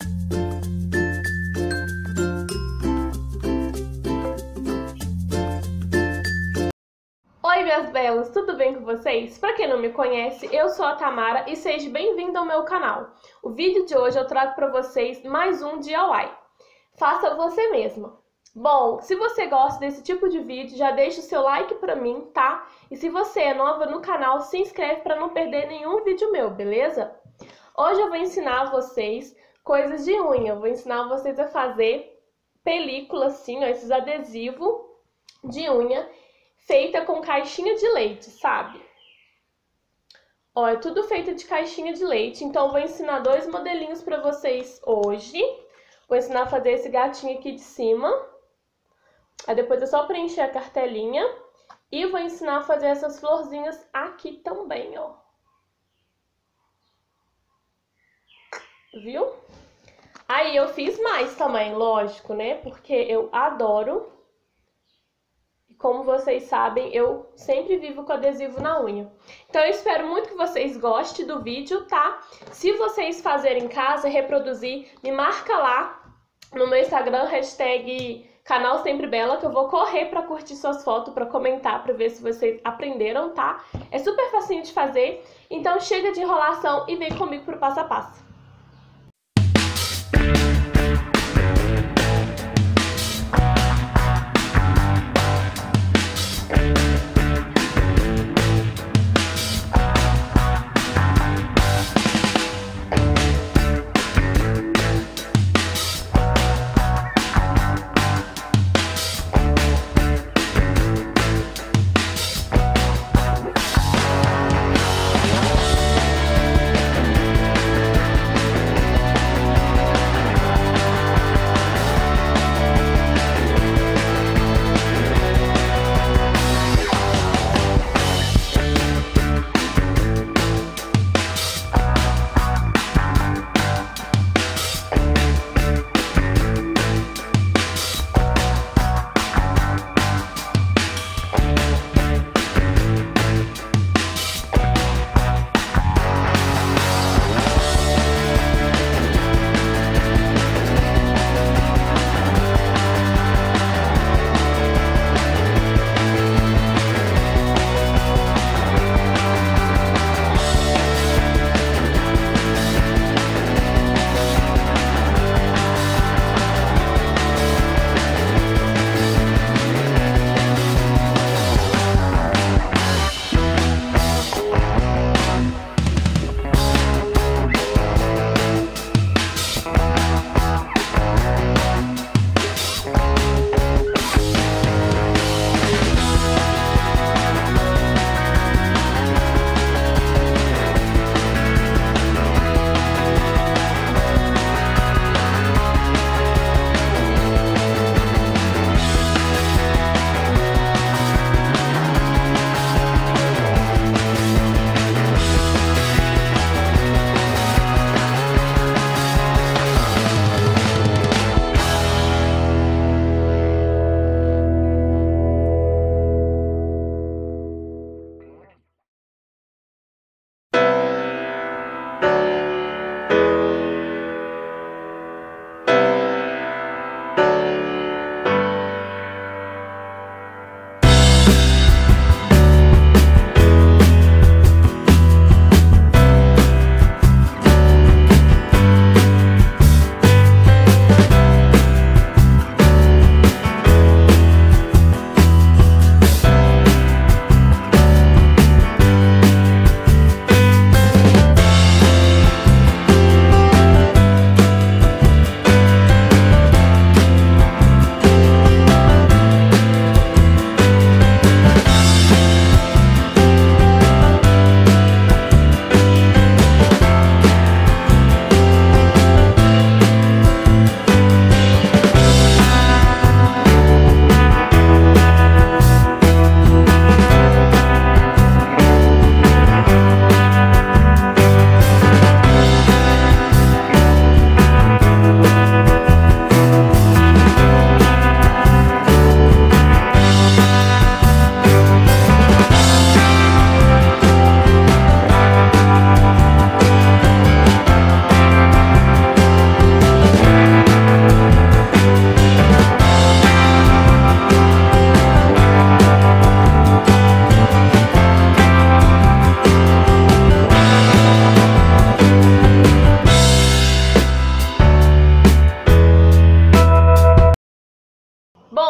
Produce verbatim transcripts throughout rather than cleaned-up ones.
Oi, minhas belas, tudo bem com vocês? Pra quem não me conhece, eu sou a Tamara e seja bem-vindo ao meu canal. O vídeo de hoje eu trago pra vocês mais um D I Y. Faça você mesma. Bom, se você gosta desse tipo de vídeo, já deixa o seu like pra mim, tá? E se você é nova no canal, se inscreve pra não perder nenhum vídeo meu, beleza? Hoje eu vou ensinar vocês coisas de unha. Eu vou ensinar vocês a fazer película assim, ó, esses adesivos de unha feita com caixinha de leite, sabe? Ó, é tudo feito de caixinha de leite, então eu vou ensinar dois modelinhos pra vocês hoje. Vou ensinar a fazer esse gatinho aqui de cima. Aí depois é só preencher a cartelinha. E vou ensinar a fazer essas florzinhas aqui também, ó. Viu? Aí eu fiz mais também, lógico, né? Porque eu adoro. Como vocês sabem, eu sempre vivo com adesivo na unha. Então eu espero muito que vocês gostem do vídeo, tá? Se vocês fazerem em casa, reproduzir, me marca lá no meu Instagram, hashtag canal Sempre Bela, que eu vou correr pra curtir suas fotos, pra comentar, pra ver se vocês aprenderam, tá? É super facinho de fazer, então chega de enrolação e vem comigo pro passo a passo.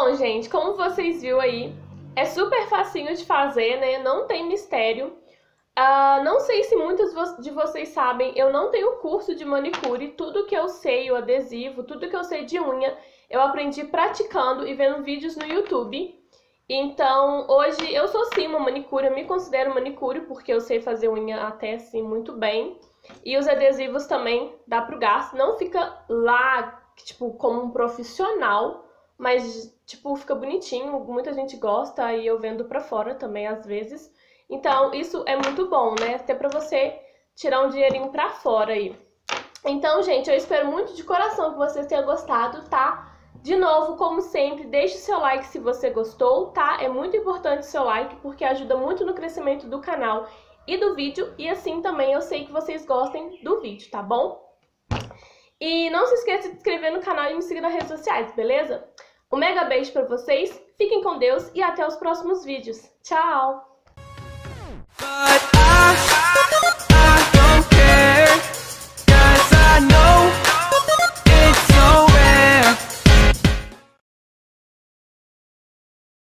Bom, gente, como vocês viram aí, é super facinho de fazer, né? Não tem mistério. Uh, não sei se muitos de vocês sabem, eu não tenho curso de manicure. Tudo que eu sei, o adesivo, tudo que eu sei de unha, eu aprendi praticando e vendo vídeos no YouTube. Então, hoje eu sou sim uma manicure, eu me considero manicure porque eu sei fazer unha até assim muito bem. E os adesivos também dá pro gasto, não fica lá, tipo, como um profissional, mas, tipo, fica bonitinho, muita gente gosta e eu vendo pra fora também às vezes. Então, isso é muito bom, né? Até pra você tirar um dinheirinho pra fora aí. Então, gente, eu espero muito de coração que vocês tenham gostado, tá? De novo, como sempre, deixe seu like se você gostou, tá? É muito importante o seu like porque ajuda muito no crescimento do canal e do vídeo. E assim também eu sei que vocês gostem do vídeo, tá bom? E não se esqueça de se inscrever no canal e me seguir nas redes sociais, beleza? Um mega beijo pra vocês, fiquem com Deus e até os próximos vídeos. Tchau!